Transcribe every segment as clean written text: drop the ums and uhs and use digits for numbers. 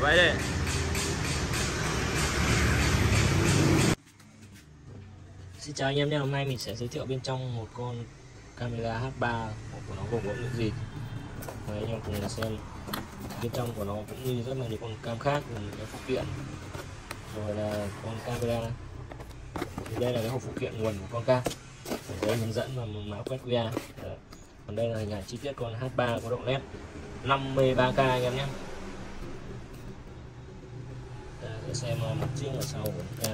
vậy đây. Xin chào anh em nhé, hôm nay mình sẽ giới thiệu bên trong một con camera H3 của nó gồm có những gì. Mời anh em cùng xem. Bên trong của nó cũng như rất là nhiều con cam khác, cùng cái phụ kiện. Rồi là con camera. Thì đây là cái hộp phụ kiện nguồn của con cam. Giấy hướng dẫn và một mã quét QR. Còn đây là hình ảnh chi tiết con H3 có độ nét 53K anh em nhé. Để xem mặt trước và sau của cam.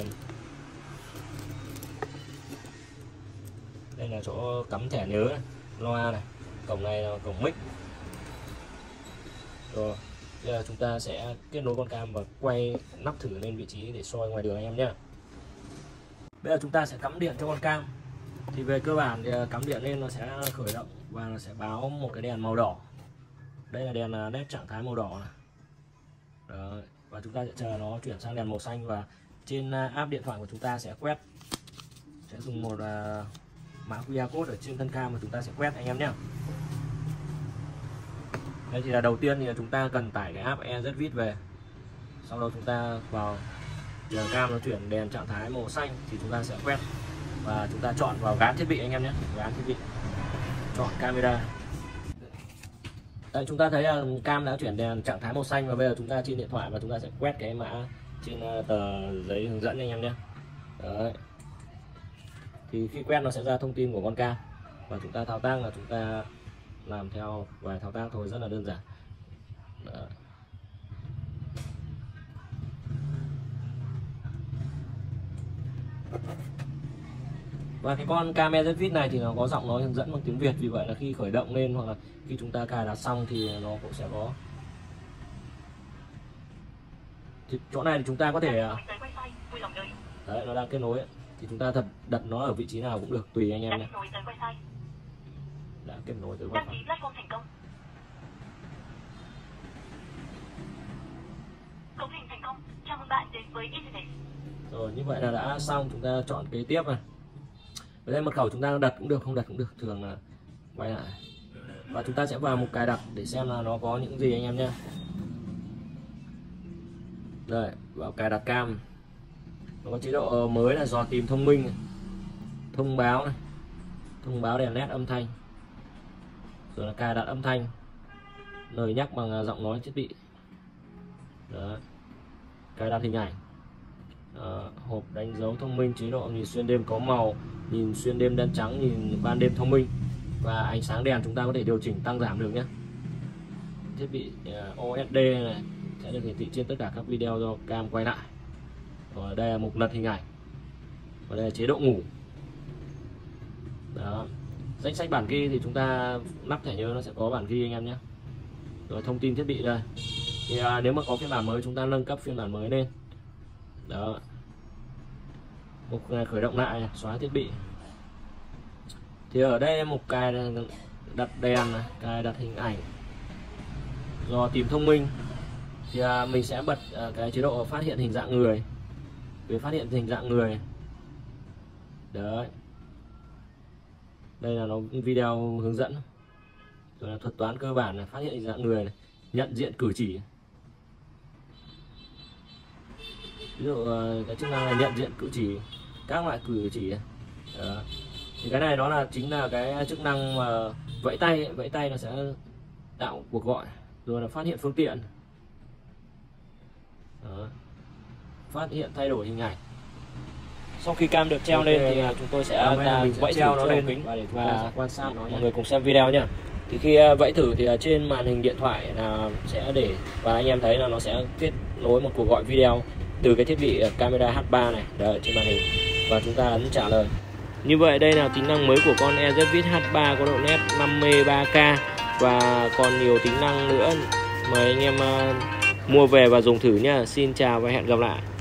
Đây là chỗ cắm thẻ nhớ này, loa này, cổng này là cổng mic. Rồi bây giờ chúng ta sẽ kết nối con cam và quay nắp thử lên vị trí để soi ngoài đường anh em nhé. Bây giờ chúng ta sẽ cắm điện cho con cam. Thì về cơ bản thì cắm điện lên nó sẽ khởi động và nó sẽ báo một cái đèn màu đỏ. Đây là đèn LED trạng thái màu đỏ này. Đấy. Và chúng ta sẽ chờ nó chuyển sang đèn màu xanh, và trên app điện thoại của chúng ta sẽ quét, sẽ dùng một mã QR code ở trên thân cam mà chúng ta sẽ quét anh em nhé. Đây thì là đầu tiên thì chúng ta cần tải cái app EZVIS về. Sau đó chúng ta vào đèn cam nó chuyển đèn trạng thái màu xanh thì chúng ta sẽ quét và chúng ta chọn vào gán thiết bị anh em nhé. Gán thiết bị, chọn camera. Đấy, chúng ta thấy là cam đã chuyển đèn trạng thái màu xanh, và bây giờ chúng ta trên điện thoại và chúng ta sẽ quét cái mã trên tờ giấy hướng dẫn anh em nhé. Đấy. Thì khi quét nó sẽ ra thông tin của con cam, và chúng ta thao tác là chúng ta làm theo vài thao tác thôi, rất là đơn giản. Đấy. Và cái con cam EZVIS này thì nó có giọng nói hướng dẫn bằng tiếng Việt, vì vậy là khi khởi động lên hoặc là khi chúng ta cài đặt xong thì nó cũng sẽ có. Thì chỗ này thì chúng ta có thể đấy, nó đang kết nối ấy. Thì chúng ta đặt nó ở vị trí nào cũng được, tùy anh em nhé. Đã kết nối tới wifi. Rồi, như vậy là đã xong, chúng ta chọn kế tiếp này. Ở đây mật khẩu chúng ta đặt cũng được, không đặt cũng được, thường là quay lại. Và chúng ta sẽ vào mục cài đặt để xem là nó có những gì anh em nhé. Đây, vào cài đặt cam. Nó có chế độ mới là dò tìm thông minh này, thông báo này, thông báo đèn LED âm thanh, rồi là cài đặt âm thanh, lời nhắc bằng giọng nói thiết bị. Đó. Cài đặt hình ảnh. Đó. Hộp đánh dấu thông minh, chế độ nhìn xuyên đêm có màu, nhìn xuyên đêm đen trắng, nhìn ban đêm thông minh, và ánh sáng đèn chúng ta có thể điều chỉnh tăng giảm được nhé. Thiết bị OSD này sẽ được hiển thị trên tất cả các video do cam quay lại. Rồi đây là mục lật hình ảnh, và đây là chế độ ngủ. Đó. Danh sách bản ghi thì chúng ta lắp thẻ nhớ nó sẽ có bản ghi anh em nhé. Rồi thông tin thiết bị đây. Thì nếu mà có phiên bản mới chúng ta nâng cấp phiên bản mới lên. Đó. Mục khởi động lại này, xóa thiết bị. Thì ở đây mục cài đặt đèn này, cài đặt hình ảnh, dò tìm thông minh. Thì mình sẽ bật cái chế độ phát hiện hình dạng người. Về phát hiện hình dạng người. Đấy. Đây là nó video hướng dẫn. Rồi là thuật toán cơ bản là phát hiện hình dạng người này, nhận diện cử chỉ. Ví dụ cái chức năng là nhận diện cử chỉ, các loại cử chỉ. Đó. Thì cái này nó là chính là cái chức năng mà vẫy tay ấy. Vẫy tay nó sẽ tạo cuộc gọi. Rồi là phát hiện phương tiện. Đó. Phát hiện thay đổi hình ảnh. Sau khi cam được treo lên thì chúng tôi sẽ vẫy treo nó lên kính và quan sát nó, mọi người cùng xem video nhé. Thì khi vẫy thử thì trên màn hình điện thoại là sẽ để, và anh em thấy là nó sẽ kết nối một cuộc gọi video từ cái thiết bị camera H3 này đấy, trên màn hình, và chúng ta ấn trả lời. Như vậy đây là tính năng mới của con EZVIS H3 có độ nét 53K và còn nhiều tính năng nữa. Mời anh em mua về và dùng thử nhá. Xin chào và hẹn gặp lại.